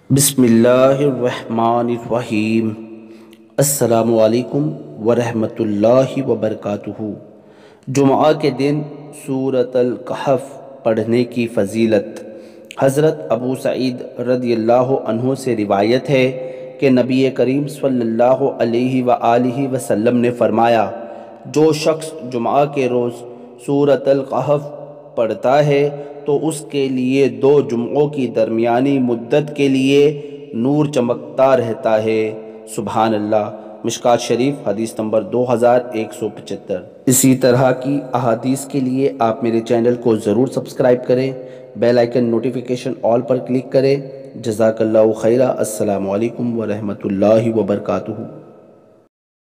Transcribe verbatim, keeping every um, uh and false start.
बिस्मिल्लाहिर्रहमानिर्रहीम। अस्सलामुअलैकुम वरहमतुल्लाहि वबरकातुहू। जुम्आ के दिन सूरतल कहफ़ पढ़ने की फ़जीलत। हज़रत अबू सईद रदियल्लाहु अन्हु से रिवायत है कि नबी करीम सल्लल्लाहु अलैहि व आलिहि वसल्लम ने फ़रमाया, जो शख्स जुम्आ के रोज़ सूरतल कहफ़ पढ़ता है तो उसके लिए दो जुम्ओं की दरमियानी मुद्दत के लिए नूर चमकता रहता है। सुभान अल्लाह। मिशकात शरीफ हदीस नंबर दो हज़ार एक सौ पचहत्तर। इसी तरह की अहादीस के लिए आप मेरे चैनल को ज़रूर सब्सक्राइब करें, बेल आइकन नोटिफिकेशन ऑल पर क्लिक करें। जज़ाकल्लाहु खैरा। अस्सलामु अलैकुम व रहमतुल्लाहि व बरकातुहू।